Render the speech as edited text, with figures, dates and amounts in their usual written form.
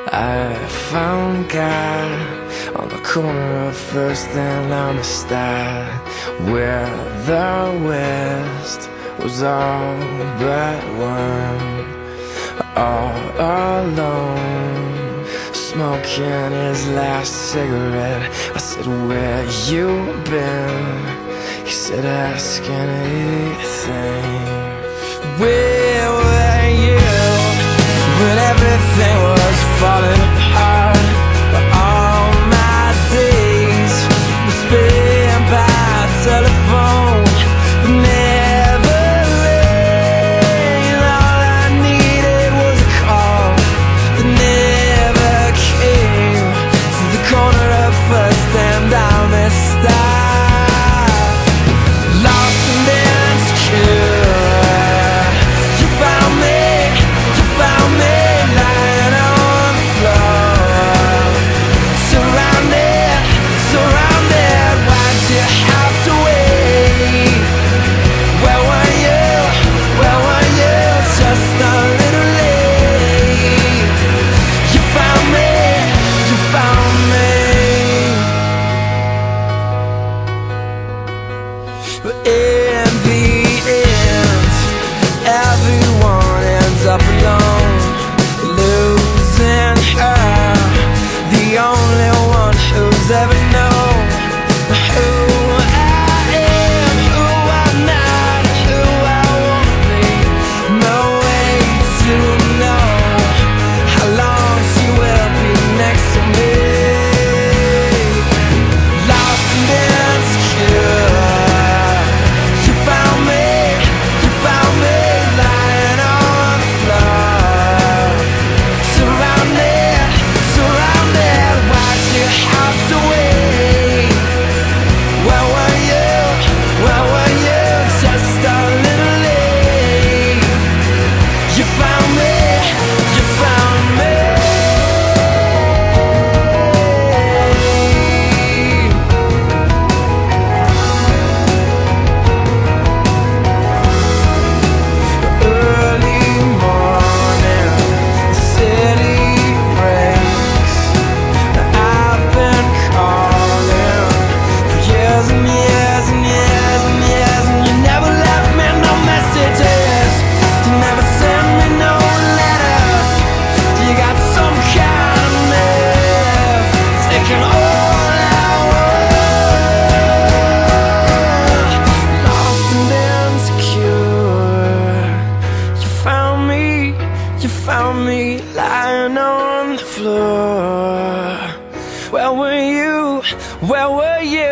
I found God on the corner of First and Amistad, where the West was all but one. All alone, smoking his last cigarette. I said, where you been? He said, ask anything. Where were you when everything was falling apart? But all my days were spent by telephone, but never rain. All I needed was a call that never came. To the corner of First and Amistad, lost and insecure. You found me lying on the floor, surrounded. Why'd you have to wait? Where were you? Just a little late. You found me. But in the end, everyone ends up alone, losing her, the only one who's ever known who I am, who I'm not, who I won't be. No way to know how long she will be next to me. Lost and insecure. You found me lying on the floor, surrounded. Why'd you have to wait? Where were you? Just a little late. You found me. Early morning, the city breaks. I've been calling for years and years, and you never left me no messages. You never sent me no letters. You got some kind of nerve, taking all I want. Lost and insecure. You found me lying on the floor. Where were you?